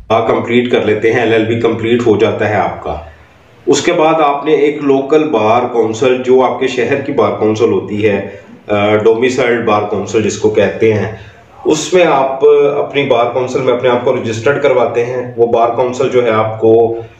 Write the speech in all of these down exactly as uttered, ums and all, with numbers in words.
Complete कर लेते हैं, एलएलबी कंप्लीट हो जाता है आपका। उसके बाद आपने एक लोकल बार काउंसिल, जो आपके शहर की बार काउंसिल होती है, डोमिसाइल्ड बार काउंसिल जिसको कहते हैं, उसमें आप अपनी बार काउंसिल में अपने आप को रजिस्टर्ड करवाते हैं। वो बार काउंसिल जो है आपको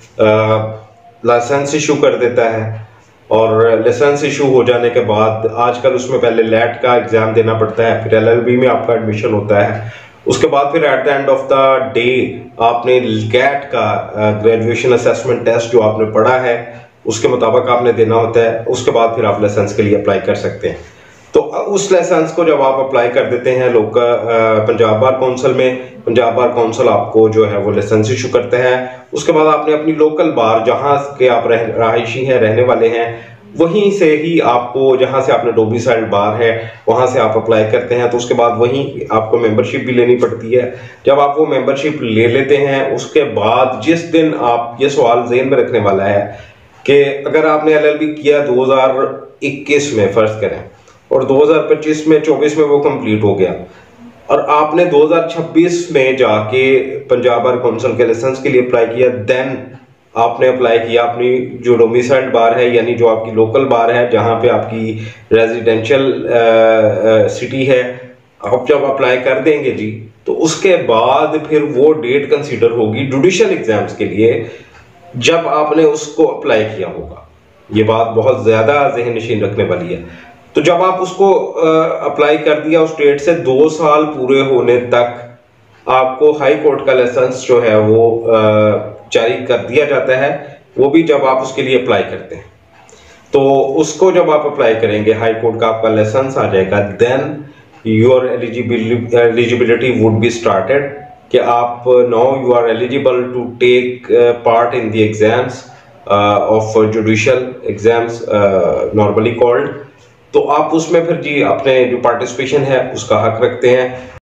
लाइसेंस इशू कर देता है, और लाइसेंस इशू हो जाने के बाद आजकल उसमें पहले लैट का एग्जाम देना पड़ता है, फिर एलएलबी में आपका एडमिशन होता है। उसके बाद फिर at the end of the day आपने गैट का ग्रेजुएशन असेसमेंट टेस्ट जो आपने पढ़ा है उसके मुताबिक आपने देना होता है। उसके बाद फिर आप लाइसेंस के लिए अप्लाई कर सकते हैं। तो उस लाइसेंस को जब आप अप्लाई कर देते हैं लोग पंजाब बार काउंसिल में, पंजाब बार काउंसिल आपको जो है वो लाइसेंस इशू करता है। उसके बाद आपने अपनी लोकल बार जहां के आप रह रहायशी हैं, रहने वाले हैं, वहीं से ही आपको, जहां से आपने डोमिसाइल्ड बार है वहां से आप अप्लाई करते हैं। तो उसके बाद वहीं आपको मेंबरशिप भी लेनी पड़ती है। जब आप वो मेंबरशिप ले लेते हैं उसके बाद जिस दिन आप, ये सवाल ज़हन में रखने वाला है कि अगर आपने एलएलबी किया दो हज़ार इक्कीस में फर्ज करें और दो हज़ार पच्चीस में चौबीस में वो कंप्लीट हो गया, और आपने दो हज़ार छब्बीस में जाके पंजाब बार काउंसिल के लाइसेंस के लिए अप्लाई किया, देन आपने अप्लाई किया अपनी जो डोमिसाइल्ड बार है, यानी जो आपकी लोकल बार है जहां पे आपकी रेजिडेंशियल सिटी है, आप जब अप्लाई कर देंगे जी, तो उसके बाद फिर वो डेट कंसीडर होगी जुडिशियल एग्जाम्स के लिए जब आपने उसको अप्लाई किया होगा। ये बात बहुत ज्यादा ज़हन नशीन रखने वाली है। तो जब आप उसको अप्लाई कर दिया, उस डेट से दो साल पूरे होने तक आपको हाई कोर्ट का लाइसेंस जो है वो जारी कर दिया जाता है, वो भी जब आप उसके लिए अप्लाई करते हैं। तो उसको जब आप अप्लाई करेंगे, हाई कोर्ट का आपका लाइसेंस आ जाएगा, then your eligibility would be started कि आप now you are eligible to take part in the exams of judicial exams normally called. तो आप उसमें फिर जी अपने जो पार्टिसिपेशन है उसका हक रखते हैं।